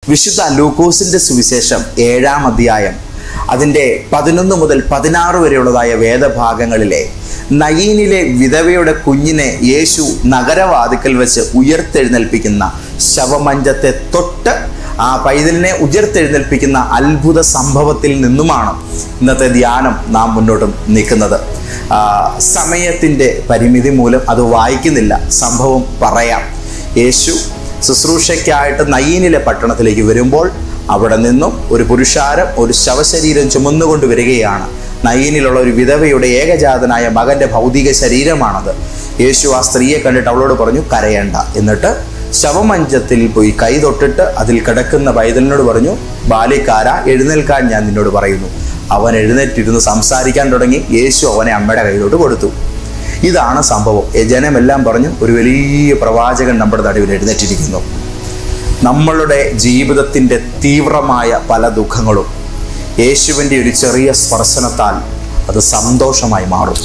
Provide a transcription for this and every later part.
വിശുദ്ധ ലൂക്കോസിന്റെ സുവിശേഷം 7-ാം അധ്യായം അതിൻ്റെ 11 മുതൽ 16 വരെയുള്ളതായ വേദഭാഗങ്ങളിലെ നയീനിലെ വിധവയുടെ കുഞ്ഞിനെ യേശു നഗരവാതിക്കൽ വെച്ച് ഉയർത്തെഴുന്നേൽപ്പിക്കുന്ന ശവമഞ്ചത്തെ തൊട്ട് ആ പൈതലിനെ ഉയർത്തെഴുന്നേൽപ്പിക്കുന്ന അത്ഭുത സംഭവത്തിൽ നിന്നുമാണ് ഇന്നത്തെ ധ്യാനം നാം മുന്നോട്ട് നീക്കുന്നത്. സമയത്തിൻ്റെ പരിമിതി മൂലം അത് വായിക്കുന്നില്ല, സംഭവം പറയാം. യേശു ശുശ്രൂഷയ്ക്കായിട്ട് നയീനിലെ പട്ടണത്തിലേക്ക് വരുമ്പോൾ അവിടെ നിന്നും ഒരു പുരുഷാരം ഒരു ശവശരീരം ചുമന്നുകൊണ്ട് വരികയാണ്. നയീനിലുള്ള ഒരു വിധവയുടെ ഏകജാതനായ മകൻ്റെ ഭൗതിക ശരീരമാണത്. യേശു ആ സ്ത്രീയെ കണ്ടിട്ട് അവളോട് പറഞ്ഞു, കരയണ്ട. എന്നിട്ട് ശവമഞ്ചത്തിൽ പോയി കൈ തൊട്ടിട്ട് അതിൽ കിടക്കുന്ന പൈതലിനോട് പറഞ്ഞു, ബാല്യക്കാരാ, എഴുന്നേൽക്കാൻ ഞാൻ നിന്നോട് പറയുന്നു. അവൻ എഴുന്നേറ്റിരുന്ന് സംസാരിക്കാൻ തുടങ്ങി. യേശു അവനെ അമ്മയുടെ കയ്യിലോട്ട് കൊടുത്തു. ഇതാണ് സംഭവം. ജനമെല്ലാം പറഞ്ഞു, ഒരു വലിയ പ്രവാചകൻ നമ്മുടെ നടുവിൽ എഴുന്നേറ്റിരിക്കുന്നു. നമ്മളുടെ ജീവിതത്തിൻ്റെ തീവ്രമായ പല ദുഃഖങ്ങളും യേശുവിൻ്റെ ഒരു ചെറിയ സ്പർശനത്താൽ അത് സന്തോഷമായി മാറും.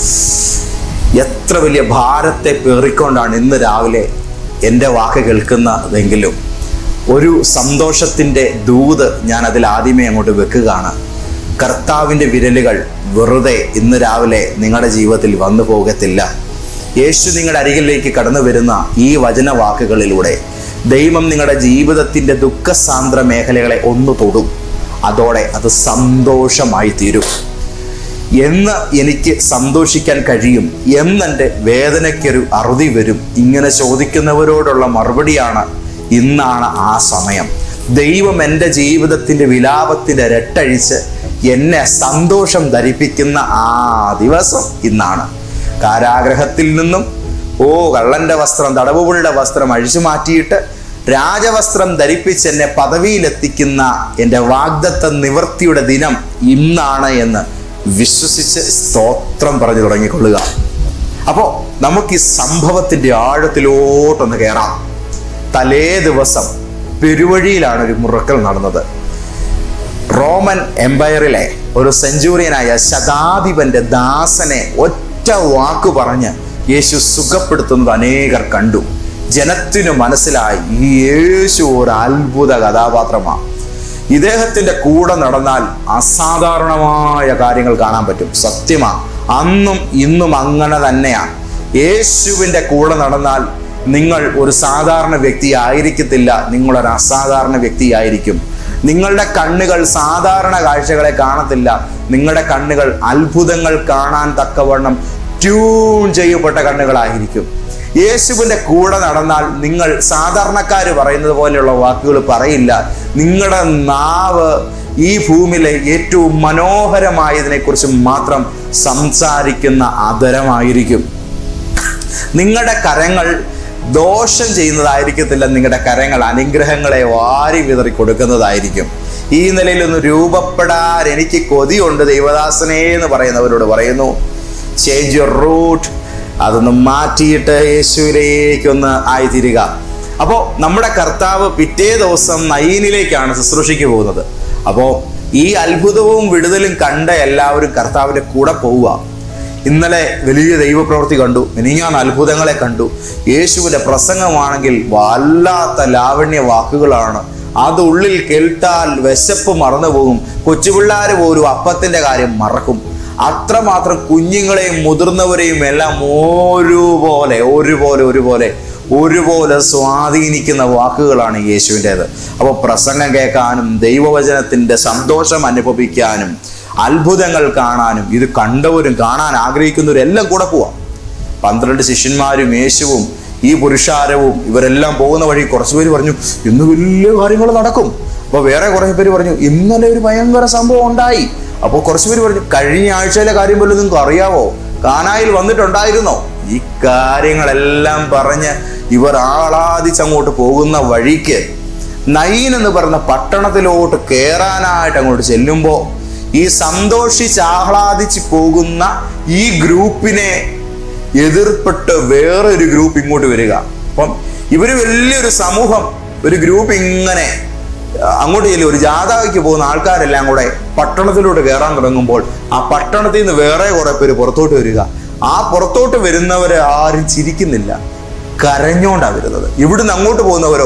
എത്ര വലിയ ഭാരത്തെ പേറിക്കൊണ്ടാണ് ഇന്ന് രാവിലെ എൻ്റെ വാക്ക് കേൾക്കുന്നതെങ്കിലും ഒരു സന്തോഷത്തിൻ്റെ ദൂത് ഞാൻ അതിൽ ആദ്യമേ അങ്ങോട്ട് വെക്കുകയാണ്. കർത്താവിൻ്റെ വിരലുകൾ വെറുതെ ഇന്ന് രാവിലെ നിങ്ങളുടെ ജീവിതത്തിൽ വന്നു പോകത്തില്ല. യേശു നിങ്ങളുടെ അരികിലേക്ക് കടന്നു വരുന്ന ഈ വചനവാക്കുകളിലൂടെ ദൈവം നിങ്ങളുടെ ജീവിതത്തിൻ്റെ ദുഃഖസാന്ദ്ര മേഖലകളെ ഒന്ന് തൊടും. അതോടെ അത് സന്തോഷമായി തീരും. എന്ന് എനിക്ക് സന്തോഷിക്കാൻ കഴിയും, എന്നെൻ്റെ വേദനയ്ക്കൊരു അറുതി വരും. ഇങ്ങനെ ചോദിക്കുന്നവരോടുള്ള മറുപടിയാണ്, ഇന്നാണ് ആ സമയം. ദൈവം എൻ്റെ ജീവിതത്തിൻ്റെ വിലാപത്തിൻ്റെ രട്ടഴിച്ച് എന്നെ സന്തോഷം ധരിപ്പിക്കുന്ന ആ ദിവസം ഇന്നാണ്. കാരാഗ്രഹത്തിൽ നിന്നും കള്ളൻ്റെ വസ്ത്രം, തടവുകളുടെ വസ്ത്രം അഴിച്ചു മാറ്റിയിട്ട് രാജവസ്ത്രം ധരിപ്പിച്ച് എന്നെ പദവിയിലെത്തിക്കുന്ന എൻ്റെ വാഗ്ദത്ത നിവൃത്തിയുടെ ദിനം ഇന്നാണ് എന്ന് വിശ്വസിച്ച് സ്തോത്രം പറഞ്ഞു തുടങ്ങിക്കൊള്ളുക. അപ്പോൾ നമുക്ക് ഈ സംഭവത്തിൻ്റെ ആഴത്തിലോട്ടൊന്ന് കയറാം. തലേ ദിവസം പെരുവഴിയിലാണ് ഒരു മുറക്കൽ നടന്നത്. റോമൻ എംപയറിലെ ഒരു സെഞ്ചൂറിയനായ ശതാധിപന്റെ ദാസനെ ഒറ്റ വാക്ക് പറഞ്ഞ് യേശു സുഖപ്പെടുത്തുന്നത് അനേകർ കണ്ടു. ജനത്തിനു മനസ്സിലായി, ഈ യേശു ഒരു അത്ഭുത കഥാപാത്രമാണ്. ഇദ്ദേഹത്തിൻ്റെ കൂടെ നടന്നാൽ അസാധാരണമായ കാര്യങ്ങൾ കാണാൻ പറ്റും. സത്യമാണ്, അന്നും ഇന്നും അങ്ങനെ തന്നെയാണ്. യേശുവിൻ്റെ കൂടെ നടന്നാൽ നിങ്ങൾ ഒരു സാധാരണ വ്യക്തി ആയിരിക്കത്തില്ല, നിങ്ങളൊരു അസാധാരണ വ്യക്തിയായിരിക്കും. നിങ്ങളുടെ കണ്ണുകൾ സാധാരണ കാഴ്ചകളെ കാണത്തില്ല, നിങ്ങളുടെ കണ്ണുകൾ അത്ഭുതങ്ങൾ കാണാൻ തക്കവണ്ണം ട്യൂൺ ചെയ്യപ്പെട്ട കണ്ണുകളായിരിക്കും. യേശുവിൻ്റെ കൂടെ നടന്നാൽ നിങ്ങൾ സാധാരണക്കാർ പറയുന്നത് പോലെയുള്ള വാക്കുകൾ പറയില്ല. നിങ്ങളുടെ നാവ് ഈ ഭൂമിയിലെ ഏറ്റവും മനോഹരമായതിനെക്കുറിച്ച് മാത്രം സംസാരിക്കുന്ന ആദരമായിരിക്കും. നിങ്ങളുടെ കരങ്ങൾ ദോഷം ചെയ്യുന്നതായിരിക്കത്തില്ല, നിങ്ങളുടെ കരങ്ങൾ അനുഗ്രഹങ്ങളെ വാരി വിതറി കൊടുക്കുന്നതായിരിക്കും. ഈ നിലയിലൊന്ന് രൂപപ്പെടാൻ എനിക്ക് കൊതിയുണ്ട് ദൈവദാസനേ എന്ന് പറയുന്നവരോട് പറയുന്നു, ചേഞ്ച് യുവർ റൂട്ട്. അതൊന്ന് മാറ്റിയിട്ട് യേശുവിലേക്കൊന്ന് ആയിത്തീരുക. അപ്പോൾ നമ്മുടെ കർത്താവ് പിറ്റേ ദിവസം നയീനിലേക്കാണ് ശുശ്രൂഷയ്ക്ക് പോകുന്നത്. അപ്പോൾ ഈ അത്ഭുതവും വിടുതലും കണ്ട എല്ലാവരും കർത്താവിൻ്റെ കൂടെ പോവുക. ഇന്നലെ വലിയ ദൈവപ്രവൃത്തി കണ്ടു, മിനിഞ്ഞാന്ന് അത്ഭുതങ്ങളെ കണ്ടു. യേശുവിൻ്റെ പ്രസംഗമാണെങ്കിൽ വല്ലാത്ത ലാവണ്യ വാക്കുകളാണ്. അത് ഉള്ളിൽ കേട്ടാൽ വിശപ്പ് മറന്നു പോകും. കൊച്ചുപിള്ളേർ പോലും അപ്പത്തിൻ്റെ കാര്യം മറക്കും. അത്രമാത്രം കുഞ്ഞുങ്ങളെയും മുതിർന്നവരെയും എല്ലാം ഒരുപോലെ സ്വാധീനിക്കുന്ന വാക്കുകളാണ് യേശുവിൻ്റേത്. അപ്പോൾ പ്രസംഗം കേൾക്കാനും ദൈവവചനത്തിൻ്റെ സന്തോഷം അനുഭവിക്കാനും അത്ഭുതങ്ങൾ കാണാനും ഇത് കണ്ടവരും കാണാൻ ആഗ്രഹിക്കുന്നവരും എല്ലാം കൂടെ പോവാം. 12 ശിഷ്യന്മാരും യേശുവും ഈ പുരുഷാരവും ഇവരെല്ലാം പോകുന്ന വഴി കുറച്ച് പേര് പറഞ്ഞു, ഇന്ന് വലിയ കാര്യങ്ങൾ നടക്കും. അപ്പോൾ വേറെ കുറേ പേര് പറഞ്ഞു, ഇന്നലെ ഒരു ഭയങ്കര സംഭവം ഉണ്ടായി. അപ്പോൾ കുറച്ച് പേര് പറഞ്ഞു, കഴിഞ്ഞ ആഴ്ചയിലെ കാര്യം പോലും നിങ്ങൾക്ക് അറിയാവോ? കാനായിൽ വന്നിട്ടുണ്ടായിരുന്നോ? ഈ കാര്യങ്ങളെല്ലാം പറഞ്ഞ് ഇവർ ആഹ്ലാദിച്ചങ്ങോട്ട് പോകുന്ന വഴിക്ക് നയീൻ എന്ന് പറഞ്ഞ പട്ടണത്തിലോട്ട് കയറാനായിട്ട് അങ്ങോട്ട് ചെല്ലുമ്പോൾ ഈ സന്തോഷിച്ച് ആഹ്ലാദിച്ച് പോകുന്ന ഈ ഗ്രൂപ്പിനെ എതിർപ്പെട്ട് വേറൊരു ഗ്രൂപ്പ് ഇങ്ങോട്ട് വരിക. അപ്പം ഇവര് വലിയൊരു സമൂഹം, ഒരു ഗ്രൂപ്പ് ഇങ്ങനെ അങ്ങോട്ട് ചെല്ലും. ഒരു ജാഥയ്ക്ക് പോകുന്ന ആൾക്കാരെല്ലാം കൂടെ പട്ടണത്തിലോട്ട് കയറാൻ തുടങ്ങുമ്പോൾ ആ പട്ടണത്തിൽ നിന്ന് വേറെ കുറെ പേര് പുറത്തോട്ട് വരിക. ആ പുറത്തോട്ട് വരുന്നവരെ ആരും ചിരിക്കുന്നില്ല, കരഞ്ഞോണ്ടാണ് വരുന്നത്. ഇവിടുന്ന് അങ്ങോട്ട് പോകുന്നവരോ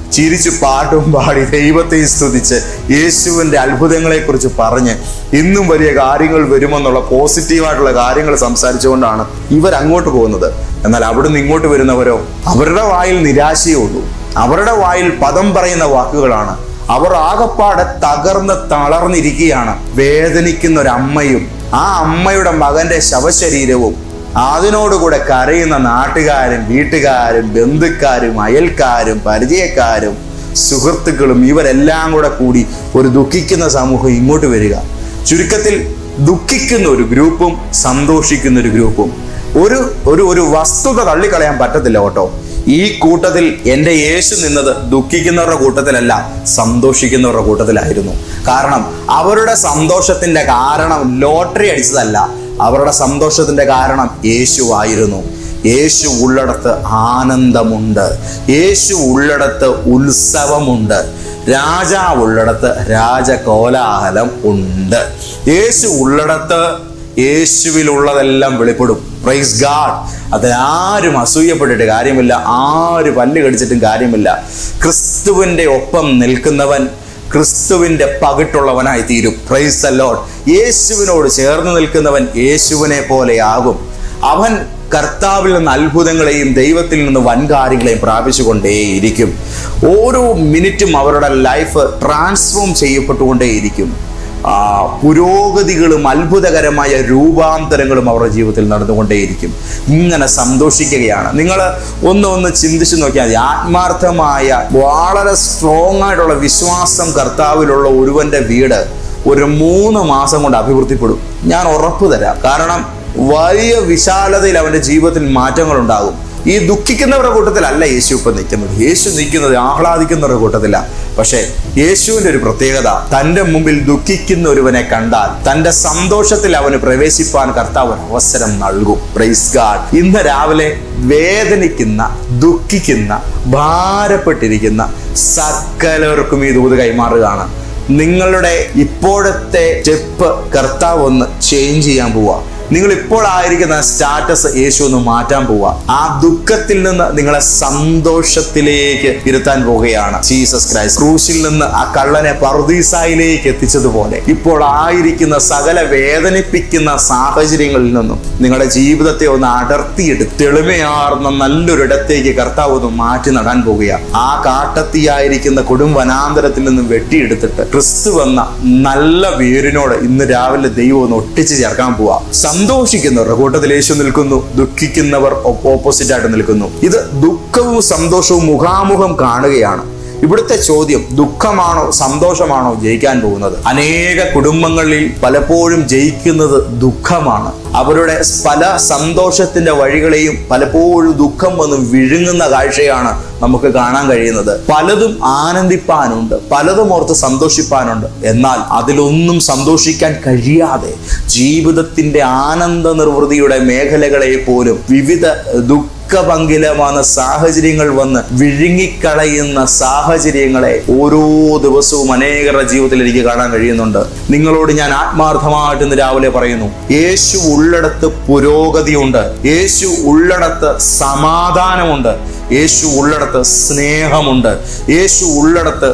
ചിരിച്ചു പാട്ടും പാടി ദൈവത്തെ സ്തുതിച്ച് യേശുവിൻ്റെ അത്ഭുതങ്ങളെക്കുറിച്ച് പറഞ്ഞ് ഇന്നും വലിയ കാര്യങ്ങൾ വരുമെന്നുള്ള പോസിറ്റീവായിട്ടുള്ള കാര്യങ്ങൾ സംസാരിച്ചുകൊണ്ടാണ് ഇവർ അങ്ങോട്ട് പോകുന്നത്. എന്നാൽ അവിടുന്ന് ഇങ്ങോട്ട് വരുന്നവരോ, അവരുടെ വായിൽ നിരാശയേ ഉള്ളൂ. അവരുടെ വായിൽ പദം പറയുന്ന വാക്കുകളാണ്. അവർ ആകപ്പാടെ തകർന്ന് തളർന്നിരിക്കുകയാണ്. വേദനിക്കുന്ന ഒരു അമ്മയും ആ അമ്മയുടെ മകന്റെ ശവശരീരവും അതിനോടുകൂടെ കരയുന്ന നാട്ടുകാരും വീട്ടുകാരും ബന്ധുക്കാരും അയൽക്കാരും പരിചയക്കാരും സുഹൃത്തുക്കളും ഇവരെല്ലാം കൂടെ കൂടി ഒരു ദുഃഖിക്കുന്ന സമൂഹം ഇങ്ങോട്ട് വരിക. ചുരുക്കത്തിൽ ദുഃഖിക്കുന്ന ഒരു ഗ്രൂപ്പും സന്തോഷിക്കുന്ന ഒരു ഗ്രൂപ്പും. ഒരു വസ്തുത തള്ളിക്കളയാൻ പറ്റത്തില്ല കേട്ടോ. ഈ കൂട്ടത്തിൽ എൻ്റെ യേശു നിന്നത് ദുഃഖിക്കുന്നവരുടെ കൂട്ടത്തിലല്ല, സന്തോഷിക്കുന്നവരുടെ കൂട്ടത്തിലായിരുന്നു. കാരണം അവരുടെ സന്തോഷത്തിന്റെ കാരണം ലോട്ടറി അടിച്ചതല്ല, അവരുടെ സന്തോഷത്തിന്റെ കാരണം യേശുവായിരുന്നു. യേശു ഉള്ളിടത്ത് ആനന്ദമുണ്ട്, യേശു ഉള്ളിടത്ത് ഉത്സവമുണ്ട്, രാജാവുള്ളിടത്ത് രാജകോലാഹലം ഉണ്ട്. യേശു ഉള്ളിടത്ത് യേശുവിലുള്ളതെല്ലാം വെളിപ്പെടും. Praise God. അതിനാരും അസൂയപ്പെട്ടിട്ട് കാര്യമില്ല, ആര് പല്ല് കടിച്ചിട്ടും കാര്യമില്ല. ക്രിസ്തുവിൻ്റെ ഒപ്പം നിൽക്കുന്നവൻ ക്രിസ്തുവിൻ്റെ പകിട്ടുള്ളവനായി തീരും. Praise the Lord. യേശുവിനോട് ചേർന്ന് നിൽക്കുന്നവൻ യേശുവിനെ പോലെയാകും. അവൻ കർത്താവിൽ നിന്ന് അത്ഭുതങ്ങളെയും ദൈവത്തിൽ നിന്ന് വൻകാര്യങ്ങളെയും പ്രാപിച്ചുകൊണ്ടേയിരിക്കും. ഓരോ മിനിറ്റും അവരുടെ ലൈഫ് ട്രാൻസ്ഫോം ചെയ്യപ്പെട്ടുകൊണ്ടേയിരിക്കും. പുരോഗതികളും അത്ഭുതകരമായ രൂപാന്തരങ്ങളും അവരുടെ ജീവിതത്തിൽ നടന്നുകൊണ്ടേയിരിക്കും. ഇങ്ങനെ സന്തോഷിക്കുകയാണ്. നിങ്ങൾ ഒന്ന് ചിന്തിച്ചു നോക്കിയാൽ മതി. ആത്മാർത്ഥമായ വളരെ സ്ട്രോങ് ആയിട്ടുള്ള വിശ്വാസം കർത്താവിലുള്ള ഒരുവന്റെ വീട് ഒരു 3 മാസം കൊണ്ട് അഭിവൃദ്ധിപ്പെടും. ഞാൻ ഉറപ്പ് തരാം. കാരണം വലിയ വിശാലതയിൽ അവന്റെ ജീവിതത്തിൽ മാറ്റങ്ങൾ ഉണ്ടാകും. ഈ ദുഃഖിക്കുന്നവരുടെ കൂട്ടത്തിലല്ല യേശു ഇപ്പം നിൽക്കുന്നത്. യേശു നിൽക്കുന്നത് ആഹ്ലാദിക്കുന്നവരുടെ കൂട്ടത്തിലാണ്. പക്ഷേ യേശുവിൻ്റെ ഒരു പ്രത്യേകത, തൻ്റെ മുമ്പിൽ ദുഃഖിക്കുന്ന ഒരുവനെ കണ്ടാൽ തൻ്റെ സന്തോഷത്തിൽ അവന് പ്രവേശിപ്പാൻ കർത്താവ് അവസരം നൽകും. Praise God. ഇന്ന് രാവിലെ വേദനിക്കുന്ന, ദുഃഖിക്കുന്ന, ഭാരപ്പെട്ടിരിക്കുന്ന സകലർക്കും ഈ ദൂത് കൈമാറുകയാണ്. നിങ്ങളുടെ ഇപ്പോഴത്തെ സ്റ്റെപ്പ് കർത്താവ് ഒന്ന് ചേഞ്ച് ചെയ്യാൻ പോവുക. നിങ്ങൾ ഇപ്പോൾ ആയിരിക്കുന്ന സ്റ്റാറ്റസ് യേശു ഒന്ന് മാറ്റാൻ പോവുക. ആ ദുഃഖത്തിൽ നിന്ന് നിങ്ങളെ സന്തോഷത്തിലേക്ക് ഇരുത്താൻ പോവുകയാണ് ജീസസ് ക്രൈസ്റ്റ്. ക്രൂശിൽ നിന്ന് ആ കള്ളനെ പറുദീസായിലേക്ക് എത്തിച്ചതുപോലെ ഇപ്പോൾ ആയിരിക്കുന്ന സകല വേദനിപ്പിക്കുന്ന സാഹചര്യങ്ങളിൽ നിന്നും നിങ്ങളുടെ ജീവിതത്തെ ഒന്ന് അടർത്തിയെടുത്ത് തെളിമയാർന്ന നല്ലൊരിടത്തേക്ക് കർത്താവ് ഒന്ന് മാറ്റി നടാൻ പോവുകയാണ്. ആ കാട്ടത്തിയായിരിക്കുന്ന കൊടും വനാന്തരത്തിൽ നിന്നും വെട്ടിയെടുത്തിട്ട് ക്രിസ്തു എന്ന നല്ല വേരിനോട് ഇന്ന് രാവിലെ ദൈവം ഒന്ന് ഒട്ടിച്ച് ചേർക്കാൻ പോവാ. സന്തോഷിക്കുന്നവരുടെ കൂട്ടത്തിൽ യേശു നിൽക്കുന്നു, ദുഃഖിക്കുന്നവർ ഓപ്പോസിറ്റ് ആയിട്ട് നിൽക്കുന്നു. ഇത് ദുഃഖവും സന്തോഷവും മുഖാമുഖം കാണുകയാണ്. ഇവിടുത്തെ ചോദ്യം, ദുഃഖമാണോ സന്തോഷമാണോ ജയിക്കാൻ പോകുന്നത്? അനേക കുടുംബങ്ങളിൽ പലപ്പോഴും ജയിക്കുന്നത് ദുഃഖമാണ്. അവരുടെ പല സന്തോഷത്തിന്റെ വഴികളെയും പലപ്പോഴും ദുഃഖം വന്ന് വിഴുങ്ങുന്ന കാഴ്ചയാണ് നമുക്ക് കാണാൻ കഴിയുന്നത്. പലതും ആനന്ദിപ്പാനുണ്ട്, പലതും ഓർത്ത് സന്തോഷിപ്പാനുണ്ട്. എന്നാൽ അതിലൊന്നും സന്തോഷിക്കാൻ കഴിയാതെ ജീവിതത്തിന്റെ ആനന്ദ നിർവൃതിയുടെ മേഖലകളെ പോലും വിവിധ ദുഃഖപങ്കിലமான സാഹചര്യങ്ങൾ വന്ന് വിഴുങ്ങിക്കളയുന്ന സാഹചര്യങ്ങളെ ഓരോ ദിവസവും അനേകരുടെ ജീവിതത്തിൽ എനിക്ക് കാണാൻ കഴിയുന്നുണ്ട്. നിങ്ങളോട് ഞാൻ ആത്മാർത്ഥമായിട്ട് ഇന്ന് രാവിലെ പറയുന്നു, യേശു ഉള്ളിടത്ത് പുരോഗതിയുണ്ട്, യേശു ഉള്ളിടത്ത് സമാധാനമുണ്ട്, യേശു ഉള്ളിടത്ത് സ്നേഹമുണ്ട്, യേശു ഉള്ളിടത്ത്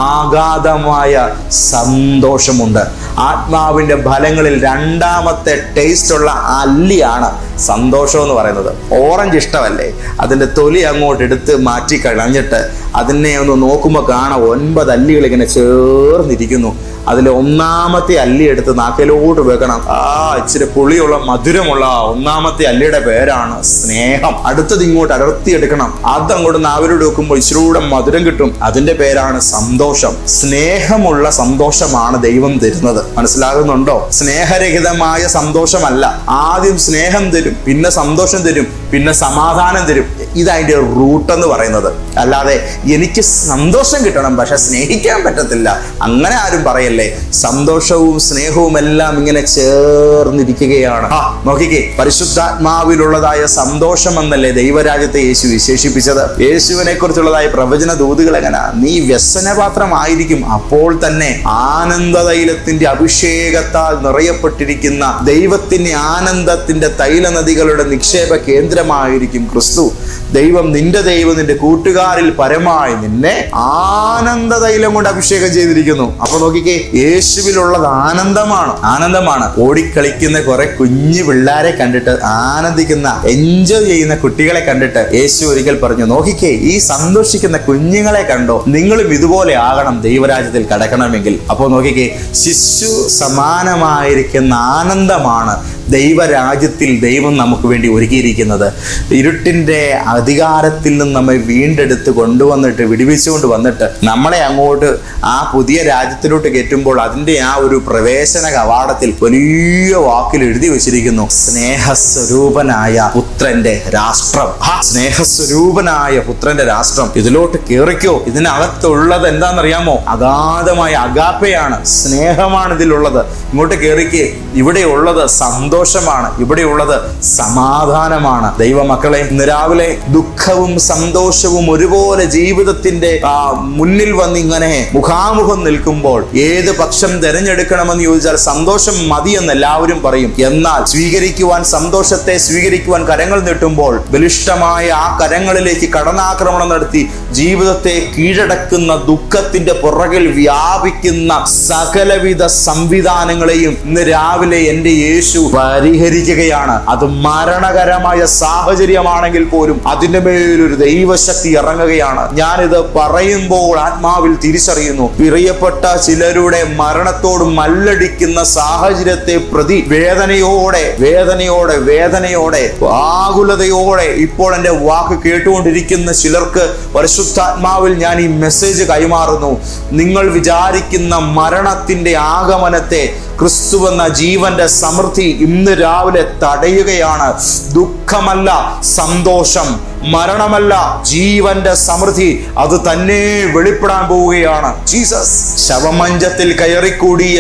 ആഘാതമായ സന്തോഷമുണ്ട്. ആത്മാവിന്റെ ഫലങ്ങളിൽ രണ്ടാമത്തെ ടേസ്റ്റ് ഉള്ള അല്ലിയാണ് സന്തോഷം എന്ന് പറയുന്നത്. ഓറഞ്ച് ഇഷ്ടമല്ലേ? അതിന്റെ തൊലി അങ്ങോട്ട് എടുത്ത് മാറ്റി കളഞ്ഞിട്ട് അതിനെ ഒന്ന് നോക്കുമ്പോൾ കാണാം 9 അല്ലികൾ ഇങ്ങനെ ചേർന്നിരിക്കുന്നു. അതിൽ ഒന്നാമത്തെ അല്ലി എടുത്ത് നാക്കിലോട്ട് വെക്കണം. ഇച്ചിരി പുളിയുള്ള മധുരമുള്ള ഒന്നാമത്തെ അല്ലിയുടെ പേരാണ് സ്നേഹം. അടുത്തത് ഇങ്ങോട്ട് അടർത്തിയെടുക്കണം. അതങ്ങോട്ട് നാവിലോട്ട് വെക്കുമ്പോൾ ഇച്ചിരൂടെ മധുരം കിട്ടും. അതിന്റെ പേരാണ് സന്തോഷം. സ്നേഹമുള്ള സന്തോഷമാണ് ദൈവം തരുന്നത്. മനസ്സിലാകുന്നുണ്ടോ? സ്നേഹരഹിതമായ സന്തോഷമല്ല. ആദ്യം സ്നേഹം തരും, പിന്നെ സന്തോഷം തരും, പിന്നെ സമാധാനം തരും. ഇതതിന്റെ റൂട്ട് എന്ന് പറയുന്നത്. അല്ലാതെ എനിക്ക് സന്തോഷം കിട്ടണം പക്ഷെ സ്നേഹിക്കാൻ പറ്റത്തില്ല, അങ്ങനെ ആരും പറയല്ലേ. സന്തോഷവും സ്നേഹവും എല്ലാം ഇങ്ങനെ ചേർന്നിരിക്കുകയാണ്. നോക്കിക്കേ, പരിശുദ്ധാത്മാവിലുള്ളതായ സന്തോഷം എന്നല്ലേ ദൈവരാജ്യത്തെ യേശു വിശേഷിപ്പിച്ചത്. യേശുവിനെ കുറിച്ചുള്ളതായ പ്രവചന ദൂതുകൾ എങ്ങനെ? നീ വ്യസനപാത്രമായിരിക്കും, അപ്പോൾ തന്നെ ആനന്ദതൈലത്തിന്റെ അഭിഷേകത്താൽ നിറയപ്പെട്ടിരിക്കുന്ന ദൈവത്തിന്റെ ആനന്ദത്തിന്റെ തൈല നദികളുടെ നിക്ഷേപ കേന്ദ്ര മത്സരമായിരിക്കും ക്രിസ്തു. ദൈവം നിന്റെ കൂട്ടുകാരിൽ പരമായി നിന്നെ ആനന്ദ തൈലം കൊണ്ട് അഭിഷേകം ചെയ്തിരിക്കുന്നു. അപ്പൊ നോക്കിക്കേ, യേശുവിലുള്ളത് ആനന്ദമാണ്. ഓടിക്കളിക്കുന്ന കുറെ കുഞ്ഞു പിള്ളേരെ കണ്ടിട്ട് ആനന്ദിക്കുന്ന, എൻജോയ് ചെയ്യുന്ന കുട്ടികളെ കണ്ടിട്ട് യേശു ഒരിക്കൽ പറഞ്ഞു, നോക്കിക്കേ, ഈ സന്തോഷിക്കുന്ന കുഞ്ഞുങ്ങളെ കണ്ടോ, നിങ്ങളും ഇതുപോലെ ആകണം ദൈവരാജ്യത്തിൽ കടക്കണമെങ്കിൽ. അപ്പൊ നോക്കിക്കേ, ശിശു സമാനമായിരിക്കുന്ന ആനന്ദമാണ് ദൈവരാജ്യത്തിൽ ദൈവം നമുക്ക് വേണ്ടി ഒരുക്കിയിരിക്കുന്നത്. ഇരുട്ടിന്റെ അധികാരത്തിൽ നിന്ന് നമ്മെ വീണ്ടെടുത്ത് കൊണ്ടുവന്നിട്ട് വിടുവിച്ചുകൊണ്ട് വന്നിട്ട് നമ്മളെ അങ്ങോട്ട് ആ പുതിയ രാജ്യത്തിലോട്ട് കയറ്റുമ്പോൾ അതിന്റെ ആ ഒരു പ്രവേശന കവാടത്തിൽ വലിയ വാക്കിൽ എഴുതി വെച്ചിരിക്കുന്നു, സ്നേഹസ്വരൂപനായ പുത്രന്റെ രാഷ്ട്രം. സ്നേഹസ്വരൂപനായ പുത്രന്റെ രാഷ്ട്രം. ഇതിലോട്ട് കേറിക്കോ. ഇതിനകത്തുള്ളത് എന്താണെന്നറിയാമോ? അഗാധമായ അഗാപ്പയാണ്, സ്നേഹമാണ് ഇതിലുള്ളത്. ഇങ്ങോട്ട് കേറിക്ക്. ഇവിടെയുള്ളത് സന്തോഷമാണ്, ഇവിടെയുള്ളത് സമാധാനമാണ്. ദൈവമക്കളെ, ഇന്ന് രാവിലെ ദുഃഖവും സന്തോഷവും ഒരുപോലെ ജീവിതത്തിന്റെ മുന്നിൽ വന്നിങ്ങനെ മുഖാമുഖം നിൽക്കുമ്പോൾ ഏത് പക്ഷം തിരഞ്ഞെടുക്കണമെന്ന് ചോദിച്ചാൽ സന്തോഷം മതിയെന്ന് എല്ലാവരും പറയും. എന്നാൽ സന്തോഷത്തെ സ്വീകരിക്കുവാൻ കരങ്ങൾ നീട്ടുമ്പോൾ ബലിഷ്ഠമായ ആ കരങ്ങളിലേക്ക് കടന്നാക്രമണം നടത്തി ജീവിതത്തെ കീഴടക്കുന്ന ദുഃഖത്തിന്റെ പുറകിൽ വ്യാപിക്കുന്ന സകലവിധ സംവിധാനങ്ങളെയും ഇന്ന് രാവിലെ എന്റെ യേശു പരിഹരിക്കുകയാണ്. അത് മരണകരമായ സാഹചര്യമാണെങ്കിൽ പോലും അതിന്റെ മേലൊരു ദൈവശക്തി ഇറങ്ങുകയാണ്. ഞാനിത് പറയുമ്പോൾ ആത്മാവിൽ തിരിച്ചറിയുന്നു, പ്രിയപ്പെട്ട ചിലരുടെ മരണത്തോട് മല്ലടിക്കുന്ന സാഹചര്യത്തെ പ്രതി വേദനയോടെ ആകുലതയോടെ ഇപ്പോൾ എന്റെ വാക്ക് കേട്ടുകൊണ്ടിരിക്കുന്ന ചിലർക്ക് പരിശുദ്ധാത്മാവിൽ ഞാൻ ഈ മെസ്സേജ് കൈമാറുന്നു. നിങ്ങൾ വിചാരിക്കുന്ന മരണത്തിന്റെ ആഗമനത്തെ ക്രിസ്തുവെന്ന ജീവന്റെ സമൃദ്ധി ഇന്ന് രാവിലെ തടയുകയാണ്. ദുഃഖമല്ല സന്തോഷം, മരണമല്ല ജീവന്റെ സമൃദ്ധി, അത് തന്നെ വെളിപ്പെടാൻ പോവുകയാണ്. ജീസസ് ശവമഞ്ചത്തിൽ കയറിക്കൂടിയ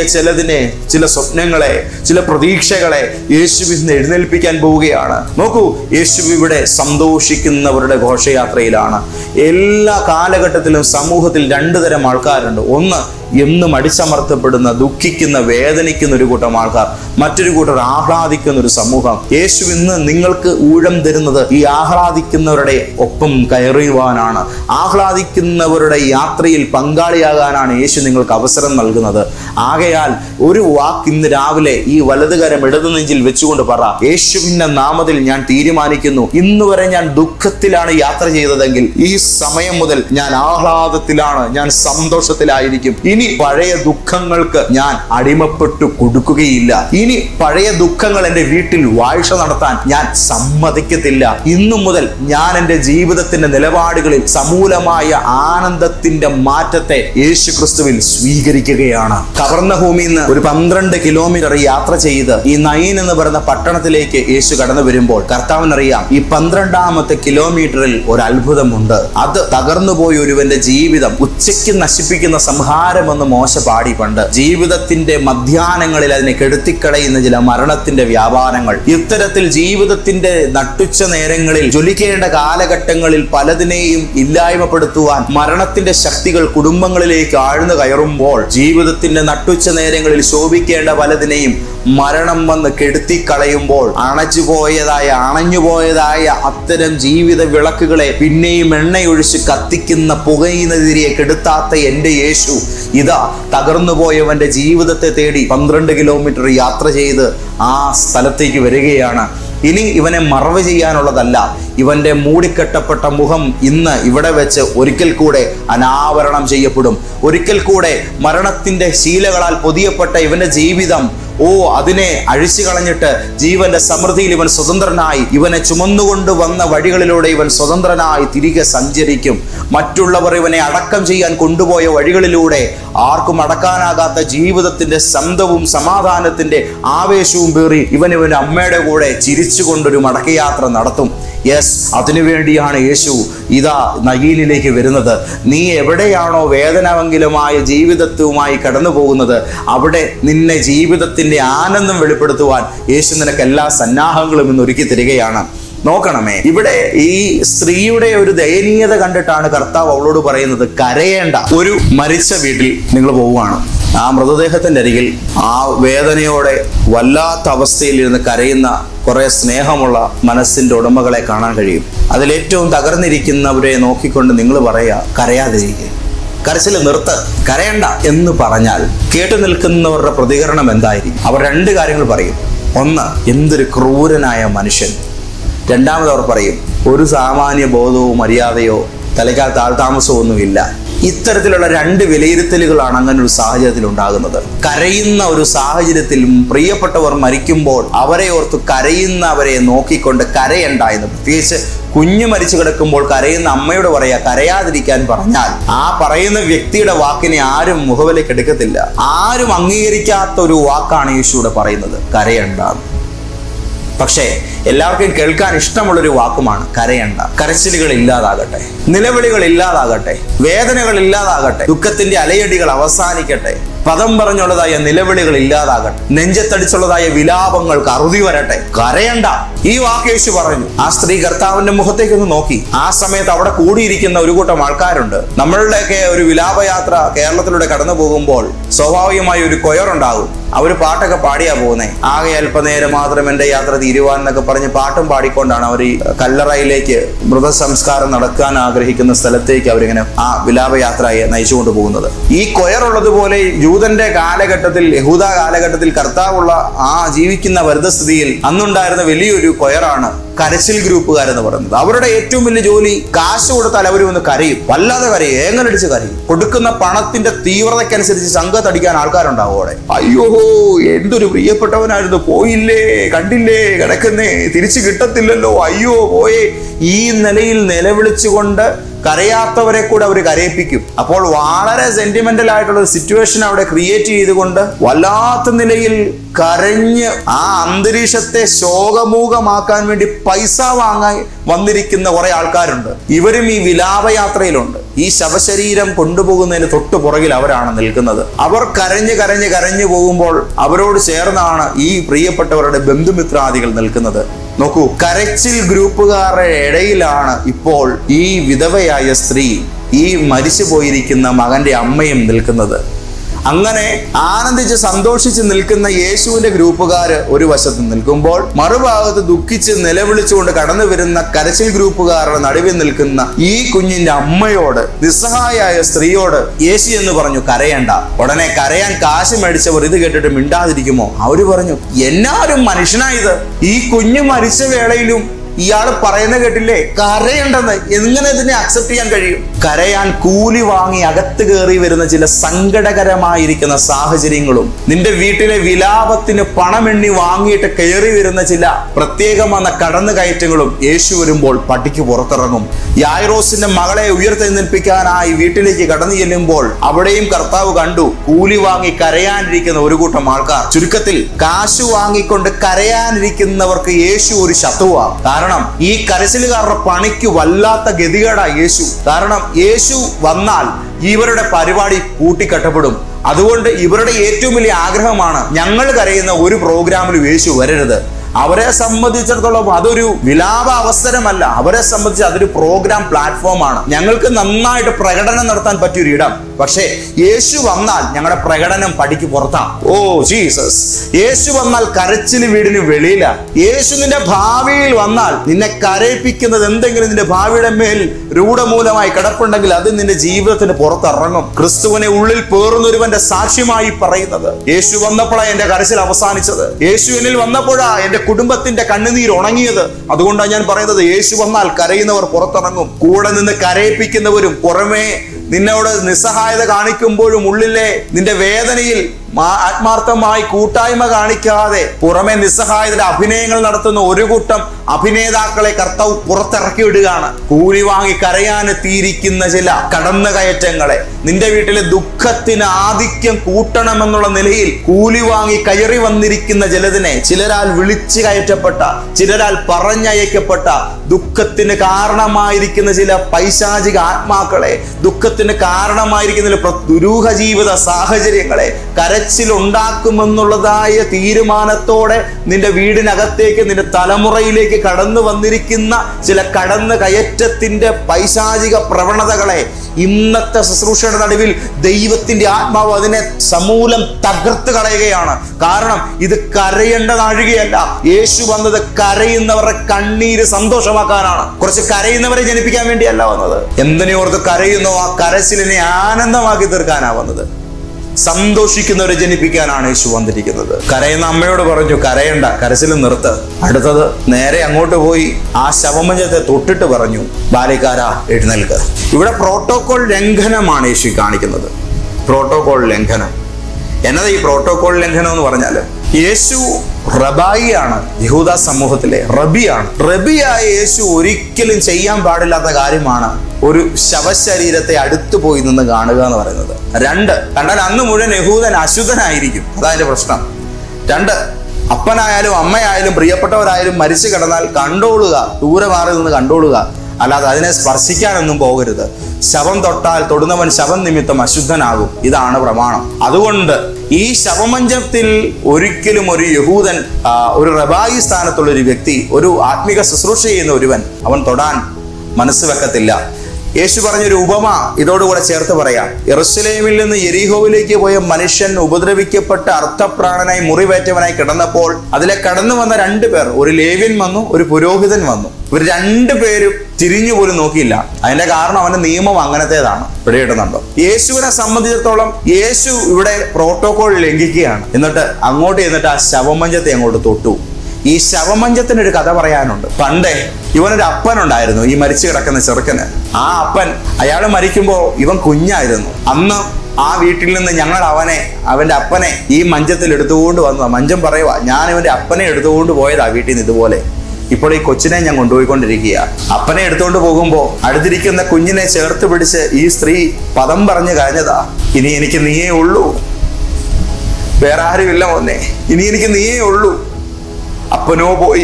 ചില സ്വപ്നങ്ങളെ, ചില പ്രതീക്ഷകളെ യേശുവിനെ എഴുന്നേൽപ്പിക്കാൻ പോവുകയാണ്. നോക്കൂ, യേശു ഇവിടെ സന്തോഷിക്കുന്നവരുടെ ഘോഷയാത്രയിലാണ്. എല്ലാ കാലഘട്ടത്തിലും സമൂഹത്തിൽ രണ്ടു തരം ആൾക്കാരുണ്ട്. ഒന്ന്, എന്നും അടിച്ചമർത്തപ്പെടുന്ന, ദുഃഖിക്കുന്ന, വേദനിക്കുന്ന ഒരു കൂട്ടം ആൾക്കാർ. മറ്റൊരു കൂട്ടർ ആഹ്ലാദിക്കുന്ന ഒരു സമൂഹം. യേശു ഇന്ന് നിങ്ങൾക്ക് ഊഴം തരുന്നത് ഈ ആഹ്ലാദിക്കുന്നവരുടെ ഒപ്പം കയറുവാനാണ്. ആഹ്ലാദിക്കുന്നവരുടെ യാത്രയിൽ പങ്കാളിയാകാനാണ് യേശു നിങ്ങൾക്ക് അവസരം നൽകുന്നത്. ആകയാൽ ഒരു വാക്ക് ഇന്ന് രാവിലെ ഈ വലതുകരം ഇടതു നെഞ്ചിൽ വെച്ചുകൊണ്ട് പറ, യേശുവിന്റെ നാമത്തിൽ ഞാൻ തീരുമാനിക്കുന്നു, ഇന്ന് വരെ ഞാൻ ദുഃഖത്തിലാണ് യാത്ര ചെയ്തതെങ്കിൽ ഈ സമയം മുതൽ ഞാൻ ആഹ്ലാദത്തിലാണ്, ഞാൻ സന്തോഷത്തിലായിരിക്കും. ഇനി പഴയ ദുഃഖങ്ങൾക്ക് ഞാൻ അടിമപ്പെട്ടു കൊടുക്കുകയില്ല. ഇനി പഴയ ദുഃഖങ്ങൾ എന്റെ വീട്ടിൽ വാഴ്ച നടത്താൻ ഞാൻ സമ്മതിക്കത്തില്ല. ഇന്നു മുതൽ ഞാൻ എന്റെ ജീവിതത്തിന്റെ നിലപാടുകളിൽ സമൂലമായ ആനന്ദത്തിന്റെ മാറ്റത്തെ യേശു ക്രിസ്തുവിൽ സ്വീകരിക്കുകയാണ്. കവർന്നഭൂമിയിൽ നിന്ന് ഒരു 12 കിലോമീറ്റർ യാത്ര ചെയ്ത് ഈ നയീൻ എന്ന് പറയുന്ന പട്ടണത്തിലേക്ക് യേശു കടന്നു വരുമ്പോൾ കർത്താവിനറിയാം, ഈ 12ാമത്തെ കിലോമീറ്ററിൽ ഒരു അത്ഭുതമുണ്ട്. അത് തകർന്നുപോയ ഒരുവന്റെ ജീവിതം ഉച്ചയ്ക്ക് നശിപ്പിക്കുന്ന സംഹാരമെന്ന് മോശ പാടി പണ്ട്. ജീവിതത്തിന്റെ മധ്യാഹ്നങ്ങളിൽ അതിനെ കെടുത്തിക്കളയുന്ന ചില മരണത്തിന്റെ വ്യാപാരങ്ങൾ. ഇത്തരത്തിൽ ജീവിതത്തിന്റെ നട്ടുച്ച നേരങ്ങളിൽ, ജ്വലിക്കേണ്ട കാലഘട്ടങ്ങളിൽ പലതിനെയും ഇല്ലായ്മപ്പെടുത്തുവാൻ മരണത്തിന്റെ ശക്തികൾ കുടുംബങ്ങളിലേക്ക് ആഴ്ന്നു കയറുമ്പോൾ ജീവിതത്തിന്റെ നട്ടുച്ച നേരങ്ങളിൽ ശോഭിക്കേണ്ട പലതിനെയും മരണം വന്ന് കെടുത്തിക്കളയുമ്പോൾ അണഞ്ഞുപോയതായ അത്തരം ജീവിത വിളക്കുകളെ പിന്നെയും എണ്ണയൊഴിച്ച് കത്തിക്കുന്ന പുകയുന്നതിരെ കെടുത്താത്ത എന്റെ യേശു ഇതാ തകർന്നുപോയവന്റെ ജീവിതത്തെ തേടി 12 കിലോമീറ്റർ യാത്ര ചെയ്ത് ആ സ്ഥലത്തേക്ക് വരികയാണ്. ഇനി ഇവനെ മറവ് ചെയ്യാനുള്ളതല്ല. ഇവന്റെ മൂടിക്കെട്ടപ്പെട്ട മുഖം ഇന്ന് ഇവിടെ വെച്ച് ഒരിക്കൽ കൂടെ അനാവരണം ചെയ്യപ്പെടും. ഒരിക്കൽ കൂടെ മരണത്തിന്റെ ശീലകളാൽ പൊതിയപ്പെട്ട ഇവന്റെ ജീവിതം അതിനെ അഴിച്ചു കളഞ്ഞിട്ട് ജീവന്റെ സമൃദ്ധിയിൽ ഇവൻ സ്വതന്ത്രനായി, ഇവനെ ചുമന്നുകൊണ്ട് വന്ന വഴികളിലൂടെ ഇവൻ സ്വതന്ത്രനായി തിരികെ സഞ്ചരിക്കും. മറ്റുള്ളവർ ഇവനെ അടക്കം ചെയ്യാൻ കൊണ്ടുപോയ വഴികളിലൂടെ ആർക്കും അടക്കാനാകാത്ത ജീവിതത്തിന്റെ ശബ്ദവും സമാധാനത്തിന്റെ ആവേശവും പേറി ഇവന്റെ അമ്മയുടെ കൂടെ ചിരിച്ചുകൊണ്ടൊരു മടക്കയാത്ര നടത്തും. യെസ്, അതിനുവേണ്ടിയാണ് യേശു ഇതാ നയീനിലേക്ക് വരുന്നത്. നീ എവിടെയാണോ വേദനാവെങ്കിലുമായ ജീവിതത്തുമായി കടന്നു പോകുന്നത്, അവിടെ നിന്നെ ജീവിതത്തിന്റെ ആനന്ദം വെളിപ്പെടുത്തുവാൻ യേശു നിനക്ക് എല്ലാ സന്നാഹങ്ങളും ഇന്ന് ഒരുക്കി തരികയാണ്. നോക്കണമേ, ഇവിടെ ഈ സ്ത്രീയുടെ ഒരു ദയനീയത കണ്ടിട്ടാണ് കർത്താവ് അവളോട് പറയുന്നത്, കരയേണ്ട. ഒരു മരിച്ച വീട്ടിൽ നിങ്ങൾ പോവുകയാണ്. ആ മൃതദേഹത്തിൻ്റെ അരികിൽ ആ വേദനയോടെ വല്ലാത്ത അവസ്ഥയിലിരുന്ന് കരയുന്ന കുറെ സ്നേഹമുള്ള മനസ്സിൻ്റെ ഉടമകളെ കാണാൻ കഴിയും. അതിലേറ്റവും തകർന്നിരിക്കുന്നവരെ നോക്കിക്കൊണ്ട് നിങ്ങൾ പറയുക, കരയാതിരിക്കുക, കരച്ചിൽ നിർത്ത്, കരയണ്ട എന്ന് പറഞ്ഞാൽ കേട്ടു നിൽക്കുന്നവരുടെ പ്രതികരണം എന്തായിരിക്കും? അവർ രണ്ട് കാര്യങ്ങൾ പറയും. ഒന്ന്, എന്തൊരു ക്രൂരനായ മനുഷ്യൻ. രണ്ടാമത് അവർ പറയും, ഒരു സാമാന്യ ബോധവും മര്യാദയോ തലയ്ക്കാൽ താഴ്താമസമോ ഒന്നുമില്ല. ഇത്തരത്തിലുള്ള രണ്ട് വിലയിരുത്തലുകളാണ് അങ്ങനെ ഒരു സാഹചര്യത്തിൽ ഉണ്ടാകുന്നത്. കരയുന്ന ഒരു സാഹചര്യത്തിൽ പ്രിയപ്പെട്ടവർ മരിക്കുമ്പോൾ അവരെ ഓർത്ത് കരയുന്നവരെ നോക്കിക്കൊണ്ട് കരയണ്ട എന്ന്, പ്രത്യേകിച്ച് കുഞ്ഞ് മരിച്ചു കിടക്കുമ്പോൾ കരയുന്ന അമ്മയോട് പറയാ കരയാതിരിക്കാൻ പറഞ്ഞാൽ ആ പറയുന്ന വ്യക്തിയുടെ വാക്കിനെ ആരും മുഖവിലേക്ക് എടുക്കത്തില്ല. ആരും അംഗീകരിക്കാത്ത ഒരു വാക്കാണ് യേശുവിടെ പറയുന്നത്, കരയണ്ട. പക്ഷേ എല്ലാവർക്കും കേൾക്കാൻ ഇഷ്ടമുള്ളൊരു വാക്കുമാണ് കരയണ്ട. കരച്ചിലുകൾ ഇല്ലാതാകട്ടെ, നിലവിളികൾ ഇല്ലാതാകട്ടെ, വേദനകൾ ഇല്ലാതാകട്ടെ, ദുഃഖത്തിന്റെ അലയടികൾ അവസാനിക്കട്ടെ, പദം പറഞ്ഞുള്ളതായ നിലവിളികൾ ഇല്ലാതാകട്ടെ, നെഞ്ചത്തടിച്ചുള്ളതായ വിലാപങ്ങൾക്ക് അറുതി വരട്ടെ, കരയണ്ട. ഈ വാക്ക് യേശു പറഞ്ഞു. ആ സ്ത്രീ കർത്താവിന്റെ മുഖത്തേക്കൊന്ന് നോക്കി. ആ സമയത്ത് അവിടെ കൂടിയിരിക്കുന്ന ഒരു കൂട്ടം ആൾക്കാരുണ്ട്. നമ്മളുടെയൊക്കെ ഒരു വിലാപയാത്ര കേരളത്തിലൂടെ കടന്നു പോകുമ്പോൾ സ്വാഭാവികമായി ഒരു കൊയറുണ്ടാകും. അവർ പാട്ടൊക്കെ പാടിയാ പോകുന്നേ. ആകെ അല്പനേരം മാത്രം എൻ്റെ യാത്ര തീരുവാൻ എന്നൊക്കെ പറഞ്ഞ് പാട്ടും പാടിക്കൊണ്ടാണ് അവർ ഈ കല്ലറയിലേക്ക് മൃതസംസ്കാരം നടക്കാൻ ആഗ്രഹിക്കുന്ന സ്ഥലത്തേക്ക് അവരിങ്ങനെ ആ വിലാപയാത്രയെ നയിച്ചുകൊണ്ട് പോകുന്നത്. ഈ കൊയറുള്ളതുപോലെ യൂതന്റെ കാലഘട്ടത്തിൽ, യഹൂദ കാലഘട്ടത്തിൽ കർത്താവുള്ള ആ ജീവിക്കുന്ന വരുതസ്ഥിതിയിൽ അന്നുണ്ടായിരുന്ന വലിയൊരു കൊയറാണ് കരച്ചിൽ ഗ്രൂപ്പുകാരെന്ന് പറയുന്നത്. അവരുടെ ഏറ്റവും വലിയ ജോലി, കാശ് കൊടുത്താൽ അവർ ഒന്ന് കരയും, വല്ലാതെ കരയും, ഏങ്ങലടിച്ച് കരയും. കൊടുക്കുന്ന പണത്തിന്റെ തീവ്രതയ്ക്കനുസരിച്ച് സംഘത്തടിക്കാൻ ആൾക്കാരുണ്ടാവും അവിടെ. അയ്യോ എന്തൊരു പ്രിയപ്പെട്ടവനായിരുന്നു, പോയില്ലേ, കണ്ടില്ലേ, കിടക്കുന്നേ, തിരിച്ചു കിട്ടത്തില്ലല്ലോ, അയ്യോ പോയേ. ഈ നിലയിൽ നിലവിളിച്ചുകൊണ്ട് കരയാത്തവരെ കൂടെ അവർ കരയിപ്പിക്കും. അപ്പോൾ വളരെ സെന്റിമെന്റൽ ആയിട്ടുള്ള ഒരു സിറ്റുവേഷൻ അവിടെ ക്രിയേറ്റ് ചെയ്തുകൊണ്ട് വല്ലാത്ത നിലയിൽ കരഞ്ഞ് ആ അന്തരീക്ഷത്തെ ശോകമൂകമാക്കാൻ വേണ്ടി പൈസ വാങ്ങാൻ വന്നിരിക്കുന്ന കുറെ ആൾക്കാരുണ്ട്. ഇവരും ഈ വിലാപയാത്രയിലുണ്ട്. ഈ ശവശരീരം കൊണ്ടുപോകുന്നതിന് തൊട്ടു പുറകിൽ അവരാണ് നിൽക്കുന്നത്. അവർ കരഞ്ഞ് കരഞ്ഞ് കരഞ്ഞു പോകുമ്പോൾ അവരോട് ചേർന്നാണ് ഈ പ്രിയപ്പെട്ടവരുടെ ബന്ധുമിത്രാദികൾ നിൽക്കുന്നത്. നോക്കൂ, കരച്ചിൽ ഗ്രൂപ്പുകാരുടെ ഇടയിലാണ് ഇപ്പോൾ ഈ വിധവയായ സ്ത്രീ, ഈ മരിച്ചു പോയിരിക്കുന്ന മകന്റെ അമ്മയും നിൽക്കുന്നത്. അങ്ങനെ ആനന്ദിച്ച് സന്തോഷിച്ച് നിൽക്കുന്ന യേശുവിന്റെ ഗ്രൂപ്പുകാര് ഒരു വശത്ത് നിൽക്കുമ്പോൾ, മറുഭാഗത്ത് ദുഃഖിച്ച് നിലവിളിച്ചുകൊണ്ട് കടന്നു വരുന്ന കരച്ചിൽ ഗ്രൂപ്പുകാരുടെ നടുവിൽ നിൽക്കുന്ന ഈ കുഞ്ഞിന്റെ അമ്മയോട്, നിസ്സഹായായ സ്ത്രീയോട് യേശു എന്ന് പറഞ്ഞു, കരയണ്ട. ഉടനെ കരയാൻ കാശ് മേടിച്ചവർ ഇത് കേട്ടിട്ട് മിണ്ടാതിരിക്കുമോ? അവര് പറഞ്ഞു, എന്നാലും മനുഷ്യനായത്, ഈ കുഞ്ഞ് മരിച്ച വേളയിലും ഇയാൾ പറയുന്ന കേട്ടില്ലേ കരയുണ്ടെന്ന്. എങ്ങനെ ഇതിനെ അക്സെപ്റ്റ് ചെയ്യാൻ കഴിയും? കരയാൻ കൂലി വാങ്ങി അകത്ത് കയറി വരുന്ന ചില സങ്കടകരമായിരിക്കുന്ന സാഹചര്യങ്ങളും, നിന്റെ വീട്ടിലെ വിലാപത്തിന് പണമെണ്ണി വാങ്ങിയിട്ട് കയറി വരുന്ന ചില പ്രത്യേകമായ കടന്നുകയറ്റങ്ങളും യേശു വരുമ്പോൾ പട്ടിക്ക് പുറത്തിറങ്ങും. യായിറോസിന്റെ മകളെ ഉയർത്തെഴുന്നേൽപ്പിക്കാനായി വീട്ടിലേക്ക് കടന്നു ചെല്ലുമ്പോൾ അവിടെയും കർത്താവ് കണ്ടു കൂലി വാങ്ങി കരയാനിരിക്കുന്ന ഒരു കൂട്ടം ആൾക്കാർ. ചുരുക്കത്തിൽ കാശ് വാങ്ങിക്കൊണ്ട് കരയാനിരിക്കുന്നവർക്ക് യേശു ഒരു ശത്രുവാണ്. കാരണം ഈ കരച്ചിലുകാരുടെ പണിക്ക് വല്ലാത്ത ഗതികേടാണ് യേശു. കാരണം യേശു വന്നാൽ ഇവരുടെ പരിപാടി കൂട്ടിക്കെട്ടപ്പെടും. അതുകൊണ്ട് ഇവരുടെ ഏറ്റവും വലിയ ആഗ്രഹമാണ്, ഞങ്ങൾ കരയുന്ന ഒരു പ്രോഗ്രാമിലും യേശു വരരുത്. അവരെ സംബന്ധിച്ചിടത്തോളം അതൊരു വിലാപ അവസരമല്ല, അവരെ സംബന്ധിച്ച് അതൊരു പ്രോഗ്രാം പ്ലാറ്റ്ഫോമാണ്. ഞങ്ങൾക്ക് നന്നായിട്ട് പ്രകടനം നടത്താൻ പറ്റിയൊരു ഇടം. പക്ഷേ യേശു വന്നാൽ ഞങ്ങളുടെ പ്രകടനം പടിക്ക് പുറത്താണ്. ഓ ജീസസ്, യേശു വന്നാൽ കരച്ചിൽ വീടിന് വെളിയില. യേശു നിന്റെ ഭാവിയിൽ വന്നാൽ നിന്നെ കരയിപ്പിക്കുന്നത് എന്തെങ്കിലും നിന്റെ ഭാവിയുടെ മേൽ രൂഢമൂലമായി കിടപ്പുണ്ടെങ്കിൽ അത് നിന്റെ ജീവിതത്തിന് പുറത്തിറങ്ങും. ക്രിസ്തുവിനെ ഉള്ളിൽ പേറുന്നൊരുവന്റെ സാക്ഷ്യമായി പറയുന്നത്, യേശു വന്നപ്പോഴാണ് എന്റെ കരച്ചിൽ അവസാനിച്ചത്, യേശു എന്നിൽ വന്നപ്പോഴാ എന്റെ കുടുംബത്തിന്റെ കണ്ണുനീർ ഉണങ്ങിയത്. അതുകൊണ്ടാണ് ഞാൻ പറയുന്നത്, യേശു വന്നാൽ കരയുന്നവർ പുറത്തിറങ്ങും. കൂടെ നിന്ന് കരയിപ്പിക്കുന്നവരും, പുറമേ നിന്നോട് നിസ്സഹായത കാണിക്കുമ്പോഴും ഉള്ളിലെ നിന്റെ വേദനയിൽ ആത്മാർത്ഥമായി കൂട്ടായ്മ കാണിക്കാതെ പുറമെ നിസ്സഹായതയുടെ അഭിനയങ്ങൾ നടത്തുന്ന ഒരു കൂട്ടം അഭിനേതാക്കളെ കർത്താവ് പുറത്തിറക്കി വിടുകയാണ്. കൂലി വാങ്ങി കരയാനെത്തിയിരിക്കുന്ന ചില കടന്നുകയറ്റങ്ങളെ, നിന്റെ വീട്ടിലെ ദുഃഖത്തിന് ആധിക്യം കൂട്ടണമെന്നുള്ള നിലയിൽ കൂലി വാങ്ങി കയറി വന്നിരിക്കുന്ന ചിലതിനെ, ചിലരാൽ വിളിച്ചു കയറ്റപ്പെട്ട, ചിലരാൽ പറഞ്ഞയക്കപ്പെട്ട, ദുഃഖത്തിന് കാരണമായിരിക്കുന്ന ചില പൈശാചിക ആത്മാക്കളെ, ദുഃഖത്തിന് കാരണമായിരിക്കുന്ന ദുരൂഹ ജീവിത സാഹചര്യങ്ങളെ കരച്ചിലുണ്ടാക്കുമെന്നുള്ളതായ തീരുമാനത്തോടെ നിന്റെ വീടിനകത്തേക്ക്, നിന്റെ തലമുറയിലേക്ക് കടന്നു വന്നിരിക്കുന്ന ചില കടന്നു കയറ്റത്തിന്റെ പൈശാചിക പ്രവണതകളെ ഇന്നത്തെ ശുശ്രൂഷയുടെ നടുവിൽ ദൈവത്തിന്റെ ആത്മാവ് അതിനെ സമൂലം തകർത്ത് കളയുകയാണ്. കാരണം ഇത് കരയേണ്ട നാഴികയല്ല. യേശു വന്നത് കരയുന്നവരുടെ കണ്ണീര് സന്തോഷമാക്കാനാണ്. കുറച്ച് കരയുന്നവരെ ജനിപ്പിക്കാൻ വേണ്ടിയല്ല വന്നത്. എന്തിനോർത്ത് കരയുന്നോ ആ കരച്ചിലിനെ ആനന്ദമാക്കി തീർക്കാനാ വന്നത്. സന്തോഷിക്കുന്നവരെ ജനിപ്പിക്കാനാണ് യേശു വന്നിരിക്കുന്നത്. കരയുന്ന അമ്മയോട് പറഞ്ഞു, കരയണ്ട, കരച്ചിൽ നിർത്ത്. അടുത്തത് നേരെ അങ്ങോട്ട് പോയി ആ ശവമഞ്ചത്തെ തൊട്ടിട്ട് പറഞ്ഞു, ബാലിക്കാരാ എഴുന്നേൽക്ക്. ഇവിടെ പ്രോട്ടോകോൾ ലംഘനമാണ് യേശു കാണിക്കുന്നത്. പ്രോട്ടോകോൾ ലംഘനം എന്നത് ഈ പ്രോട്ടോകോൾ ലംഘനം എന്ന് പറഞ്ഞാൽ യേശു റബായിയാണ്, യഹൂദ സമൂഹത്തിലെ റബിയാണ്. റബിയായ യേശു ഒരിക്കലും ചെയ്യാൻ പാടില്ലാത്ത കാര്യമാണ് ഒരു ശവശരീരത്തെ അടുത്തു പോയി നിന്ന് കാണുക എന്ന് പറയുന്നത്. രണ്ട്, കണ്ടാൽ അന്ന് മുഴുവൻ യഹൂദൻ അശുദ്ധനായിരിക്കും, അതതിന്റെ പ്രശ്നം. രണ്ട്, അപ്പനായാലും അമ്മയായാലും പ്രിയപ്പെട്ടവരായാലും മരിച്ചു കിടന്നാൽ കണ്ടോളുക, ദൂരെ മാറി നിന്ന് കണ്ടോളുക, അല്ലാതെ അതിനെ സ്പർശിക്കാനൊന്നും പോകരുത്. ശവം തൊട്ടാൽ തൊടുന്നവൻ ശവം നിമിത്തം അശുദ്ധനാകും, ഇതാണ് പ്രമാണം. അതുകൊണ്ട് ഈ ശവമഞ്ചത്തിൽ ഒരിക്കലും ഒരു യഹൂദൻ, ഒരു റബായി സ്ഥാനത്തുള്ള ഒരു വ്യക്തി, ഒരു ആത്മീക ശുശ്രൂഷ ചെയ്യുന്ന ഒരുവൻ അവൻ തൊടാൻ മനസ്സ് വെക്കത്തില്ല. യേശു പറഞ്ഞൊരു ഉപമ ഇതോടുകൂടെ ചേർത്ത് പറയാം. യെരൂശലേമിൽ നിന്ന് യെരിഹോവിലേക്ക് പോയ മനുഷ്യൻ ഉപദ്രവിക്കപ്പെട്ട് അർത്ഥപ്രാണനായി മുറിവേറ്റവനായി കിടന്നപ്പോൾ അതിലെ കടന്നു വന്ന 2 പേർ, ഒരു ലേവ്യൻ വന്നു, ഒരു പുരോഹിതൻ വന്നു. ഇവർ 2 പേരും തിരിഞ്ഞു പോലും നോക്കിയില്ല. അതിന്റെ കാരണം അവന്റെ നിയമം അങ്ങനത്തേതാണ്. പിടികിട്ടുന്നുണ്ടോ? യേശുവിനെ സംബന്ധിച്ചിടത്തോളം യേശു ഇവിടെ പ്രോട്ടോകോൾ ലംഘിക്കുകയാണ്. എന്നിട്ട് അങ്ങോട്ട് ചെന്നിട്ട് ആ ശവമഞ്ചത്തെ അങ്ങോട്ട് തൊട്ടു. ഈ ശവമഞ്ചത്തിനൊരു കഥ പറയാനുണ്ട്. പണ്ടേ ഇവനൊരു അപ്പനുണ്ടായിരുന്നു, ഈ മരിച്ചു കിടക്കുന്ന ചെറുക്കന്. ആ അപ്പൻ, അയാൾ മരിക്കുമ്പോൾ ഇവൻ കുഞ്ഞായിരുന്നു. അന്ന് ആ വീട്ടിൽ നിന്ന് ഞങ്ങൾ അവന്റെ അപ്പനെ ഈ മഞ്ചത്തിൽ എടുത്തുകൊണ്ട് വന്നു. മഞ്ചം പറയുക, ഞാൻ ഇവന്റെ അപ്പനെ എടുത്തുകൊണ്ട് പോയതാ വീട്ടിൽ നിന്ന്. ഇതുപോലെ ഇപ്പോൾ ഈ കൊച്ചിനെ ഞാൻ കൊണ്ടുപോയിക്കൊണ്ടിരിക്കുക. അപ്പനെ എടുത്തുകൊണ്ട് പോകുമ്പോൾ അടുത്തിരിക്കുന്ന കുഞ്ഞിനെ ചേർത്ത് പിടിച്ച് ഈ സ്ത്രീ പദം പറഞ്ഞു കഴിഞ്ഞതാ, ഇനി എനിക്ക് നീയേ ഉള്ളൂ, വേറെ ആരുമില്ല മോനെ, ഇനി എനിക്ക് നീയേ ഉള്ളൂ. അപ്പനോ പോയി,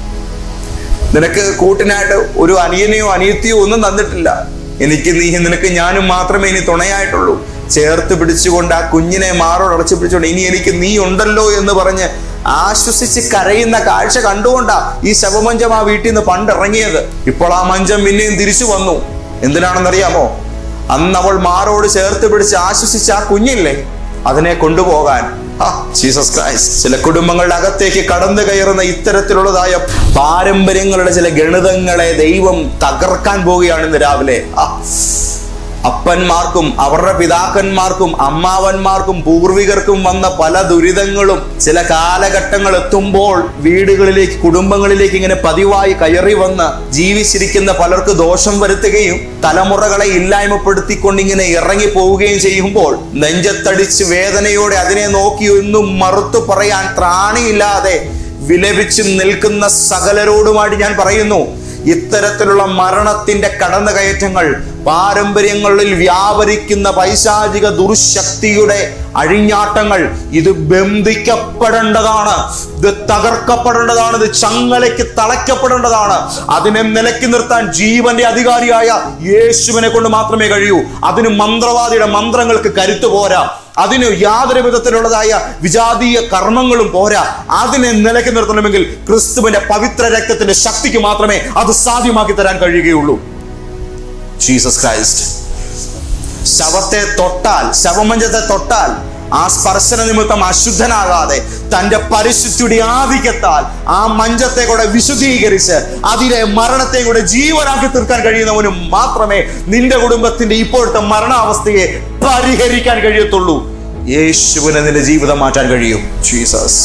നിനക്ക് കൂട്ടിനായിട്ട് ഒരു അനിയനെയോ അനിയത്തിയോ ഒന്നും തന്നിട്ടില്ല, നിനക്ക് ഞാനും മാത്രമേ ഇനി തുണയായിട്ടുള്ളൂ. ചേർത്ത് പിടിച്ചുകൊണ്ട് ആ കുഞ്ഞിനെ മാറോട് അടച്ചു പിടിച്ചുകൊണ്ട് ഇനി എനിക്ക് നീ ഉണ്ടല്ലോ എന്ന് പറഞ്ഞ് ആശ്വസിച്ച് കരയുന്ന കാഴ്ച കണ്ടുകൊണ്ടാ ഈ ശവമഞ്ചം ആ വീട്ടിൽ നിന്ന് പണ്ടിറങ്ങിയത്. ഇപ്പോൾ ആ മഞ്ചം പിന്നെയും തിരിച്ചു വന്നു. എന്തിനാണെന്നറിയാമോ? അന്ന് അവൾ മാറോട് ചേർത്ത് പിടിച്ച് ആശ്വസിച്ച് ആ കുഞ്ഞില്ലേ, അതിനെ കൊണ്ടുപോകാൻ. Jesus Christ. ചില കുടുംബങ്ങളുടെ അകത്തേക്ക് കടന്നു കയറുന്ന ഇത്തരത്തിലുള്ളതായ പാരമ്പര്യങ്ങളുടെ ചില ഗണിതങ്ങളെ ദൈവം തകർക്കാൻ പോവുകയാണ് ഇന്ന് രാവിലെ. അപ്പന്മാർക്കും അവരുടെ പിതാക്കന്മാർക്കും അമ്മാവന്മാർക്കും പൂർവികർക്കും വന്ന പല ദുരിതങ്ങളും ചില കാലഘട്ടങ്ങൾ എത്തുമ്പോൾ വീടുകളിലേക്ക്, കുടുംബങ്ങളിലേക്ക് ഇങ്ങനെ പതിവായി കയറി വന്ന് ജീവിച്ചിരിക്കുന്ന പലർക്ക് ദോഷം വരുത്തുകയും തലമുറകളെ ഇല്ലായ്മപ്പെടുത്തിക്കൊണ്ടിങ്ങനെ ഇറങ്ങി പോവുകയും ചെയ്യുമ്പോൾ നെഞ്ചത്തടിച്ച് വേദനയോടെ അതിനെ നോക്കി ഒന്നും മറുത്തു പറയാൻ ത്രാണിയില്ലാതെ വിലപിച്ച് നിൽക്കുന്ന സകലരോടുമായിട്ട് ഞാൻ പറയുന്നു, ഇത്തരത്തിലുള്ള മരണത്തിന്റെ കടന്നുകയറ്റങ്ങൾ, പാരമ്പര്യങ്ങളിൽ വ്യാപരിക്കുന്ന പൈശാചിക ദുർശക്തിയുടെ അഴിഞ്ഞാട്ടങ്ങൾ, ഇത് ബന്ധിക്കപ്പെടേണ്ടതാണ്, ഇത് തകർക്കപ്പെടേണ്ടതാണ്, ഇത് ചങ്ങലയ്ക്ക് തളയ്ക്കപ്പെടേണ്ടതാണ്. അതിനെ നിലയ്ക്ക് നിർത്താൻ ജീവന്റെ അധികാരിയായ യേശുവിനെ കൊണ്ട് മാത്രമേ കഴിയൂ. അതിന് മന്ത്രവാദിയുടെ മന്ത്രങ്ങൾക്ക് കരുത്ത് പോരാ, അതിന് യാതൊരു വിധത്തിലുള്ളതായ വിജാതീയ കർമ്മങ്ങളും പോരാ. അതിനെ നിലയ്ക്ക് നിർത്തണമെങ്കിൽ ക്രിസ്തുവിന്റെ പവിത്ര രക്തത്തിന്റെ ശക്തിക്ക് മാത്രമേ അത് സാധ്യമാക്കി തരാൻ കഴിയുകയുള്ളൂ. Jesus Christ. ശവത്തെ തൊട്ടാൽ, ശവമഞ്ചത്തെ തൊട്ടാൽ ആ സ്പർശന നിമിത്തം അശുദ്ധനാകാതെ തന്റെ പരിശുദ്ധിയുടെ ആധിക്യത്താൽ ആ മഞ്ചത്തെ കൂടെ വിശുദ്ധീകരിച്ച് അതിലെ മരണത്തെ കൂടെ ജീവനാക്കി തീർക്കാൻ കഴിയുന്നവന് മാത്രമേ നിന്റെ കുടുംബത്തിന്റെ ഇപ്പോഴത്തെ മരണാവസ്ഥയെ പരിഹരിക്കാൻ കഴിയത്തുള്ളൂ. യേശുവിനെ നിന്റെ ജീവിതം മാറ്റാൻ കഴിയും. ജീസസ്.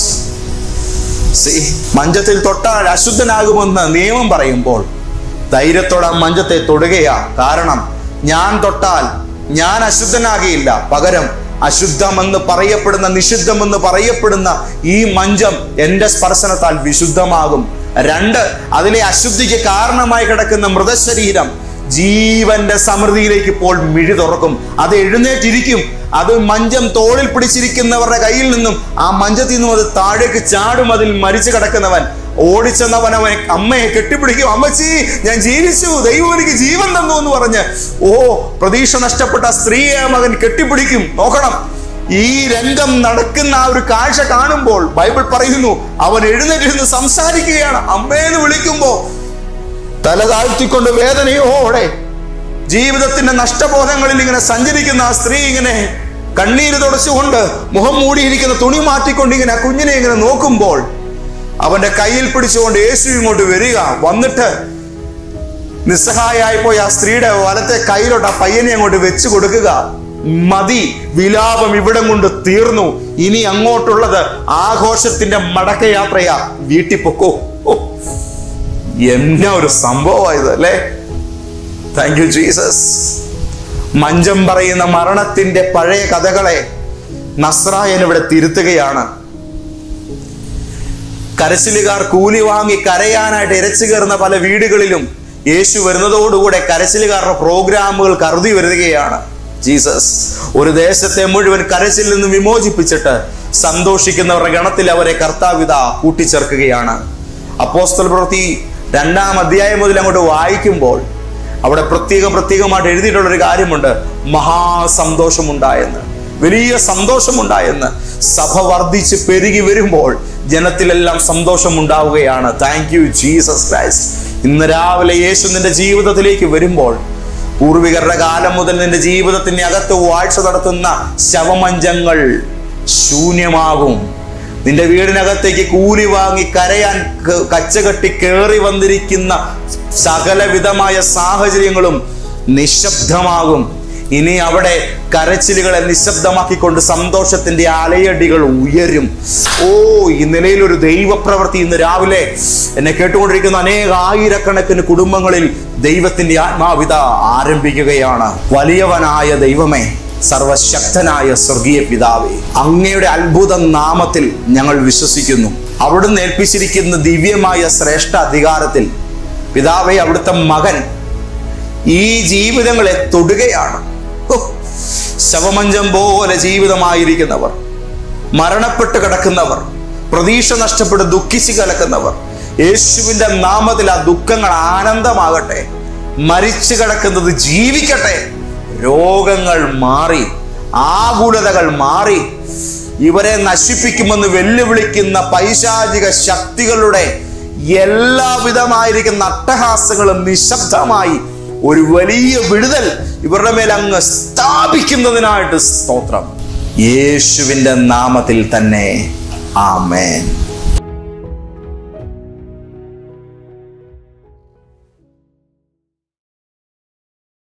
മഞ്ചത്തിൽ തൊട്ടാൽ അശുദ്ധനാകുമെന്ന് നിയമം പറയുമ്പോൾ ധൈര്യത്തോടെ മഞ്ചത്തെ തൊടുകയാ. കാരണം ഞാൻ തൊട്ടാൽ ഞാൻ അശുദ്ധനാകിയില്ല, പകരം അശുദ്ധമെന്ന് പറയപ്പെടുന്ന, നിഷിദ്ധമെന്ന് പറയപ്പെടുന്ന ഈ മഞ്ചം എന്റെ സ്പർശനത്താൽ വിശുദ്ധമാകും. 2, അതിലെ അശുദ്ധിക്ക് കാരണമായി കിടക്കുന്ന മൃതശരീരം ജീവന്റെ സമൃദ്ധിയിലേക്ക് ഇപ്പോൾ മിഴി തുറക്കും. അത് എഴുന്നേറ്റിരിക്കും. അത് മഞ്ചം തോളിൽ പിടിച്ചിരിക്കുന്നവരുടെ കയ്യിൽ നിന്നും ആ മഞ്ചത്തിൽ നിന്നും അത് താഴേക്ക് ചാടും. അതിൽ മരിച്ചു കിടക്കുന്നവൻ ഓടിച്ചെന്നവൻ അവനെ അമ്മയെ കെട്ടിപ്പിടിക്കും. അമ്മച്ചി, ഞാൻ ജീവിച്ചു, ദൈവം എനിക്ക് ജീവൻ തന്നു എന്ന് പറഞ്ഞ് പ്രതീക്ഷ നഷ്ടപ്പെട്ട സ്ത്രീയെ മകൻ കെട്ടിപ്പിടിക്കും. നോക്കണം, ഈ രംഗം നടക്കുന്ന ആ ഒരു കാഴ്ച കാണുമ്പോൾ ബൈബിൾ പറയുന്നു, അവൻ എഴുന്നേറ്റിരുന്ന് സംസാരിക്കുകയാണ്. അമ്മേന്ന് വിളിക്കുമ്പോ തല താഴ്ത്തിക്കൊണ്ട് വേദനയോടെ ജീവിതത്തിന്റെ നഷ്ടബോധങ്ങളിൽ ഇങ്ങനെ സഞ്ചരിക്കുന്ന ആ സ്ത്രീ ഇങ്ങനെ കണ്ണീര് തുടച്ചുകൊണ്ട് മുഖം മൂടിയിരിക്കുന്ന തുണി മാറ്റിക്കൊണ്ട് ഇങ്ങനെ ആ കുഞ്ഞിനെ ഇങ്ങനെ നോക്കുമ്പോൾ അവന്റെ കയ്യിൽ പിടിച്ചുകൊണ്ട് യേശു ഇങ്ങോട്ട് വരിക. വന്നിട്ട് നിസ്സഹായായി പോയി ആ സ്ത്രീയുടെ വലത്തെ കയ്യിലോട്ട് ആ പയ്യനെ അങ്ങോട്ട് വെച്ചു കൊടുക്കുക. മതി, വിലാപം ഇവിടം കൊണ്ട് തീർന്നു. ഇനി അങ്ങോട്ടുള്ളത് ആഘോഷത്തിന്റെ മടക്കയാത്രയാ. വീട്ടിൽ പൊക്കോ. എന്നാ ഒരു സംഭവമായത് അല്ലേ? Thank you Jesus. മഞ്ചം പറയുന്ന മരണത്തിന്റെ പഴയ കഥകളെ നസ്രായൻ ഇവിടെ തിരുത്തുകയാണ്. കരച്ചിലുകാർ കൂലി വാങ്ങി കരയാനായിട്ട് ഇരച്ചു കയറുന്ന പല വീടുകളിലും യേശു വരുന്നതോടുകൂടെ കരച്ചിലുകാരുടെ പ്രോഗ്രാമുകൾ കരുതി വരികയാണ്. ജീസസ് ഒരു ദേശത്തെ മുഴുവൻ കരച്ചിൽ നിന്ന് വിമോചിപ്പിച്ചിട്ട് സന്തോഷിക്കുന്നവരുടെ ഗണത്തിൽ അവരെ കർത്താവിത കൂട്ടിച്ചേർക്കുകയാണ്. അപ്പോസ്തല പ്രവൃത്തി 2-ാം അധ്യായം മുതൽ അങ്ങോട്ട് വായിക്കുമ്പോൾ അവിടെ പ്രത്യേകമായിട്ട് എഴുതിയിട്ടുള്ളൊരു കാര്യമുണ്ട്. മഹാസന്തോഷമുണ്ടായെന്ന്, വലിയ സന്തോഷമുണ്ടായെന്ന്. സഭ വർദ്ധിച്ച് പെരുകി വരുമ്പോൾ ജനത്തിലെല്ലാം സന്തോഷം ഉണ്ടാവുകയാണ്. Thank you Jesus Christ. ഇന്ന് രാവിലെ യേശു നിന്റെ ജീവിതത്തിലേക്ക് വരുമ്പോൾ പൂർവികരുടെ കാലം മുതൽ നിന്റെ ജീവിതത്തിന്റെ അകത്ത് വാഴ്ച നടത്തുന്ന ശവമഞ്ചങ്ങൾ ശൂന്യമാകും. നിന്റെ വീടിനകത്തേക്ക് കൂലി വാങ്ങി കരയാൻ കച്ചകെട്ടി കയറി വന്നിരിക്കുന്ന സകലവിധമായ സാഹചര്യങ്ങളും നിശബ്ദമാകും. ഇനി അവിടെ കരച്ചിലുകളെ നിശബ്ദമാക്കിക്കൊണ്ട് സന്തോഷത്തിന്റെ അലയടികൾ ഉയരും. ഈ നിലയിൽ ഒരു ദൈവപ്രവൃത്തി ഇന്ന് രാവിലെ എന്നെ കേട്ടുകൊണ്ടിരിക്കുന്ന ആയിരക്കണക്കിന് കുടുംബങ്ങളിൽ ദൈവത്തിന്റെ ആത്മാവിത ആരംഭിക്കുകയാണ്. വലിയവനായ ദൈവമേ, സർവശക്തനായ സ്വർഗീയ പിതാവേ, അങ്ങയുടെ അത്ഭുത നാമത്തിൽ ഞങ്ങൾ വിശ്വസിക്കുന്നു. അവിടുന്ന് ഏൽപ്പിച്ചിരിക്കുന്ന ദിവ്യമായ ശ്രേഷ്ഠ അധികാരത്തിൽ പിതാവേ, അവിടുത്തെ മകൻ ഈ ജീവിതങ്ങളെ തൊടുകയാണ്. ശവമഞ്ചം പോലെ ജീവിതമായിരിക്കുന്നവർ, മരണപ്പെട്ട് കിടക്കുന്നവർ, പ്രതീക്ഷ നഷ്ടപ്പെട്ട് ദുഃഖിച്ച് കലക്കുന്നവർ, യേശുവിന്റെ നാമത്തിൽ ആ ദുഃഖങ്ങൾ ആനന്ദമാകട്ടെ. മരിച്ചു കിടക്കുന്നത് ജീവിക്കട്ടെ. രോഗങ്ങൾ മാറി, ആകുലതകൾ മാറി, ഇവരെ നശിപ്പിക്കുമെന്ന് വെല്ലുവിളിക്കുന്ന പൈശാചിക ശക്തികളുടെ എല്ലാവിധമായിരിക്കുന്ന അട്ടഹാസങ്ങളും നിശബ്ദമായി ഒരു വലിയ വിടുതൽ ഇവരുടെ മേൽ അങ്ങ് സ്ഥാപിക്കുന്നതിനായിട്ട് സ്തോത്രം. യേശുവിന്റെ നാമത്തിൽ തന്നെ ആമേൻ.